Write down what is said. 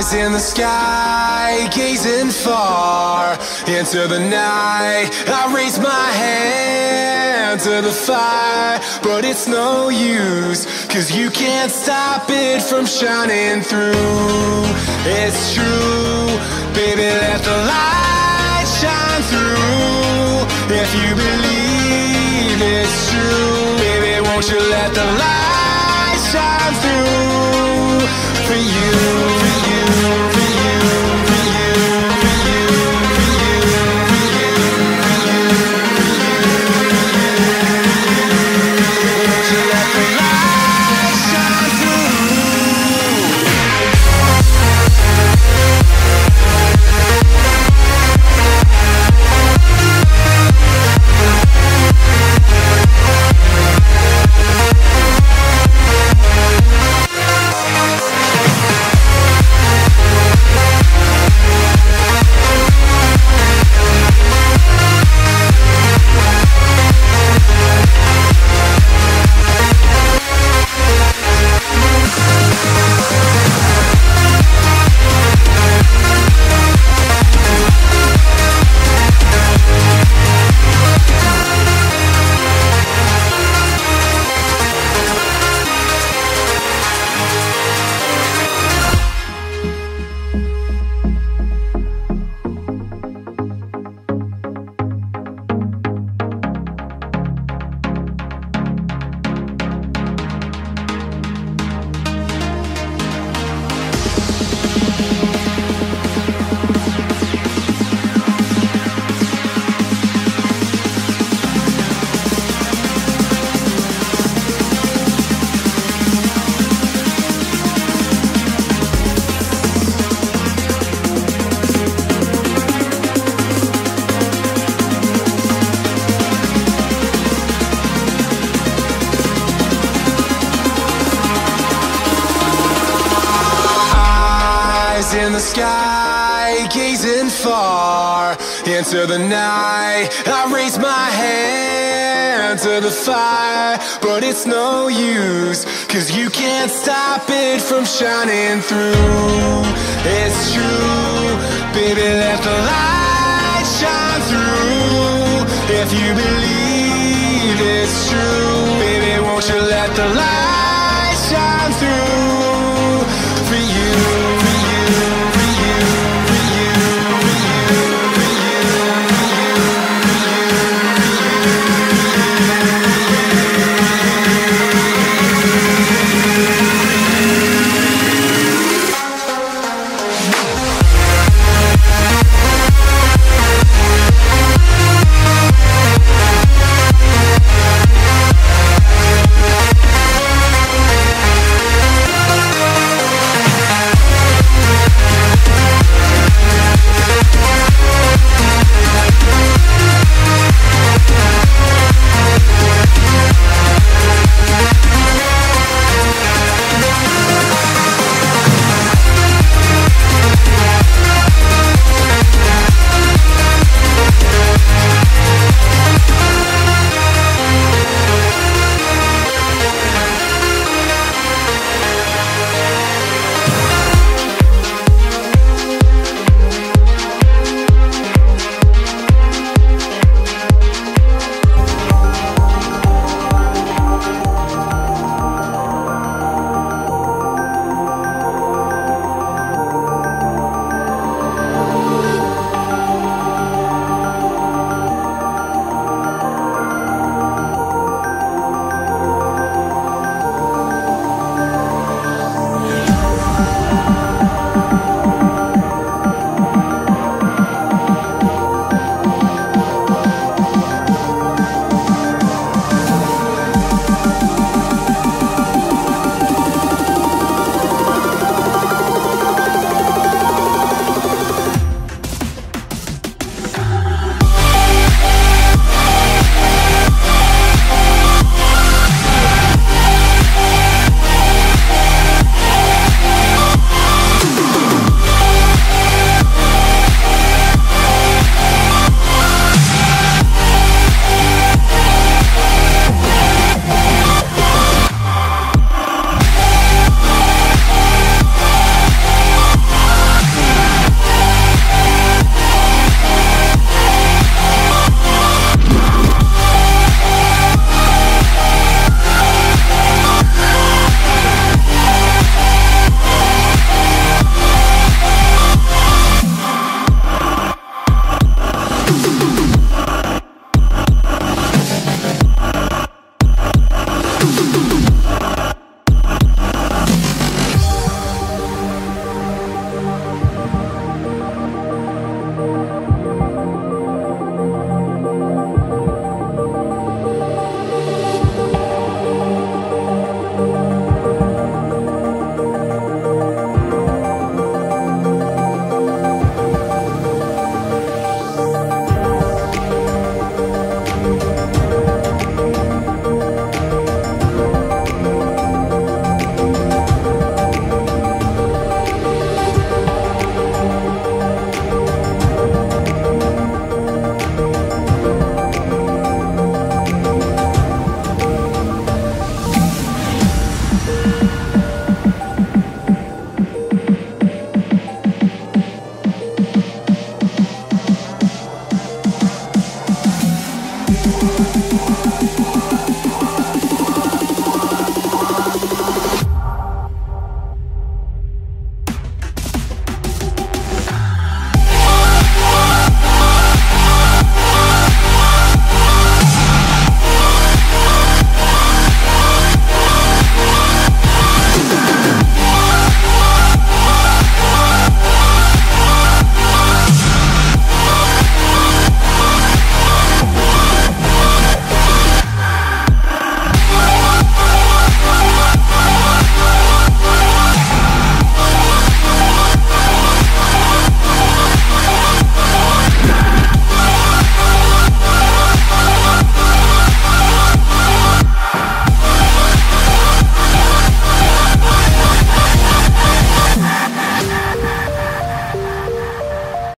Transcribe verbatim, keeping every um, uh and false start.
in the sky, gazing far into the night. I raise my hand to the fire, but it's no use, cause you can't stop it from shining through. It's true, baby, let the light shine through. If you believe it's true, baby, won't you let the light shine through for you, for you, for you, for you, for you, for you, for you, for you, won't you let the light shine through? In the sky, gazing far into the night. I raise my hand to the fire, but it's no use, cause you can't stop it from shining through. It's true, baby, let the light shine through. If you believe it's true, baby, won't you let the light shine through for you.